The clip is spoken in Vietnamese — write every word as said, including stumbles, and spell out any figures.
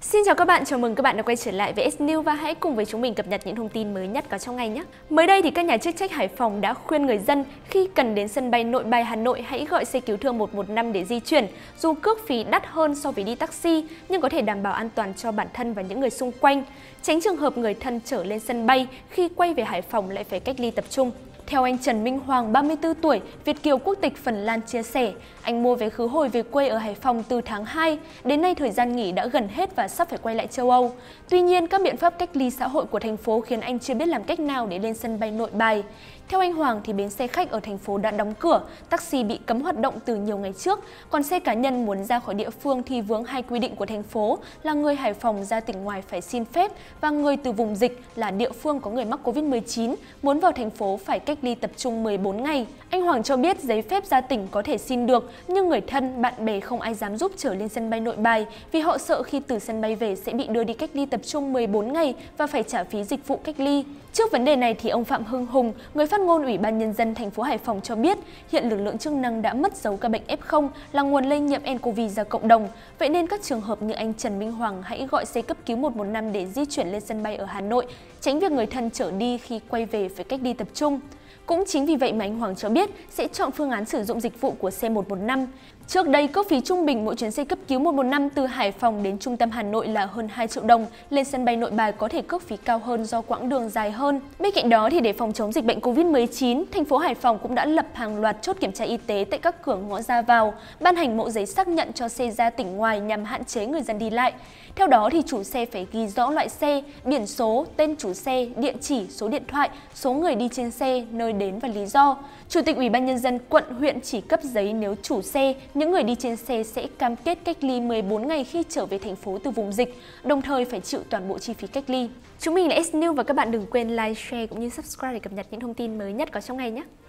Xin chào các bạn, chào mừng các bạn đã quay trở lại với ét News và hãy cùng với chúng mình cập nhật những thông tin mới nhất có trong ngày nhé. Mới đây thì các nhà chức trách Hải Phòng đã khuyên người dân khi cần đến sân bay Nội Bài Hà Nội hãy gọi xe cứu thương một một năm để di chuyển. Dù cước phí đắt hơn so với đi taxi nhưng có thể đảm bảo an toàn cho bản thân và những người xung quanh, tránh trường hợp người thân trở lên sân bay khi quay về Hải Phòng lại phải cách ly tập trung. Theo anh Trần Minh Hoàng, ba mươi tư tuổi, Việt kiều quốc tịch Phần Lan chia sẻ, anh mua vé khứ hồi về quê ở Hải Phòng từ tháng hai, đến nay thời gian nghỉ đã gần hết và sắp phải quay lại châu Âu. Tuy nhiên, các biện pháp cách ly xã hội của thành phố khiến anh chưa biết làm cách nào để lên sân bay Nội Bài. Theo anh Hoàng thì bến xe khách ở thành phố đã đóng cửa, taxi bị cấm hoạt động từ nhiều ngày trước, còn xe cá nhân muốn ra khỏi địa phương thì vướng hai quy định của thành phố là người Hải Phòng ra tỉnh ngoài phải xin phép và người từ vùng dịch là địa phương có người mắc Covid mười chín muốn vào thành phố phải cách ly tập trung mười bốn ngày. Anh Hoàng cho biết giấy phép ra tỉnh có thể xin được, nhưng người thân, bạn bè không ai dám giúp trở lên sân bay Nội Bài vì họ sợ khi từ sân bay về sẽ bị đưa đi cách ly tập trung mười bốn ngày và phải trả phí dịch vụ cách ly. Trước vấn đề này thì ông Phạm Hưng Hùng, người phát ngôn Ủy ban Nhân dân thành phố Hải Phòng cho biết hiện lực lượng chức năng đã mất dấu ca bệnh ép không là nguồn lây nhiễm nCoV ra cộng đồng. Vậy nên các trường hợp như anh Trần Minh Hoàng hãy gọi xe cấp cứu một một năm để di chuyển lên sân bay ở Hà Nội, tránh việc người thân trở đi khi quay về phải cách ly tập trung. Cũng chính vì vậy mà anh Hoàng cho biết sẽ chọn phương án sử dụng dịch vụ của xe một một năm. Trước đây, cước phí trung bình mỗi chuyến xe cấp cứu một một năm từ Hải Phòng đến trung tâm Hà Nội là hơn hai triệu đồng. Lên sân bay Nội Bài có thể cước phí cao hơn do quãng đường dài hơn. Bên cạnh đó, thì để phòng chống dịch bệnh Covid mười chín, thành phố Hải Phòng cũng đã lập hàng loạt chốt kiểm tra y tế tại các cửa ngõ ra vào, ban hành mẫu giấy xác nhận cho xe ra tỉnh ngoài nhằm hạn chế người dân đi lại. Theo đó, thì chủ xe phải ghi rõ loại xe, biển số, tên chủ xe, địa chỉ, số điện thoại, số người đi trên xe, nơi đến và lý do. Chủ tịch Ủy ban Nhân dân quận, huyện chỉ cấp giấy nếu chủ xe, những người đi trên xe sẽ cam kết cách ly mười bốn ngày khi trở về thành phố từ vùng dịch, đồng thời phải chịu toàn bộ chi phí cách ly. Chúng mình là ét News và các bạn đừng quên like, share cũng như subscribe để cập nhật những thông tin mới nhất có trong ngày nhé.